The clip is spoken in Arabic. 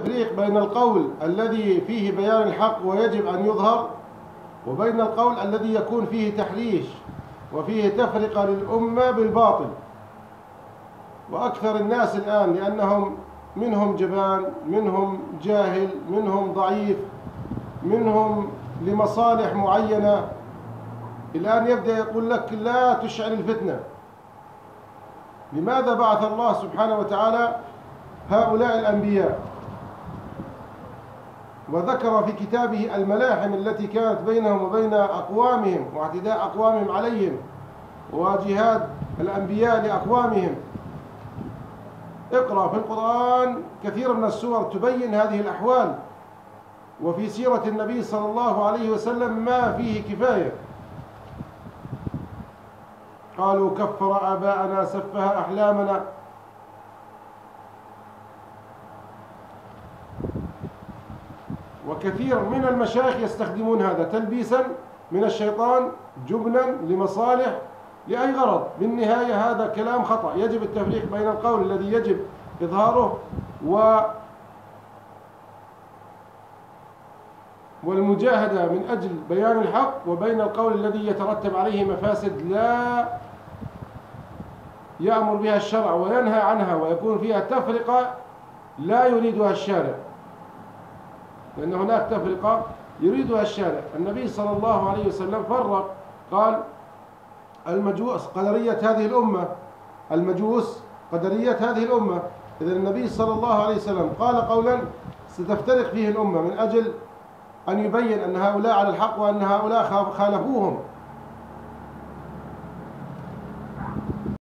تفريق بين القول الذي فيه بيان الحق ويجب أن يظهر، وبين القول الذي يكون فيه تحريش وفيه تفرقة للأمة بالباطل. وأكثر الناس الآن لأنهم منهم جبان، منهم جاهل، منهم ضعيف، منهم لمصالح معينة، الآن يبدأ يقول لك لا تشعل الفتنة. لماذا بعث الله سبحانه وتعالى هؤلاء الأنبياء؟ وذكر في كتابه الملاحم التي كانت بينهم وبين أقوامهم واعتداء أقوامهم عليهم وجهاد الأنبياء لأقوامهم. اقرأ في القرآن كثير من السور تبين هذه الأحوال، وفي سيرة النبي صلى الله عليه وسلم ما فيه كفاية. قالوا كفر آباءنا سفه أحلامنا. وكثير من المشايخ يستخدمون هذا تلبيسا من الشيطان، جبنا لمصالح لأي غرض. بالنهاية هذا كلام خطأ. يجب التفريق بين القول الذي يجب إظهاره والمجاهدة من أجل بيان الحق، وبين القول الذي يترتب عليه مفاسد لا يأمر بها الشرع وينهى عنها، ويكون فيها تفرقة لا يريدها الشارع، لأن هناك تفرقة يريدها الشارع. النبي صلى الله عليه وسلم فرق، قال المجوس قدرية هذه الأمة، المجوس قدرية هذه الأمة. إذا النبي صلى الله عليه وسلم قال قولا ستفترق فيه الأمة من أجل أن يبين أن هؤلاء على الحق وأن هؤلاء خالفوهم.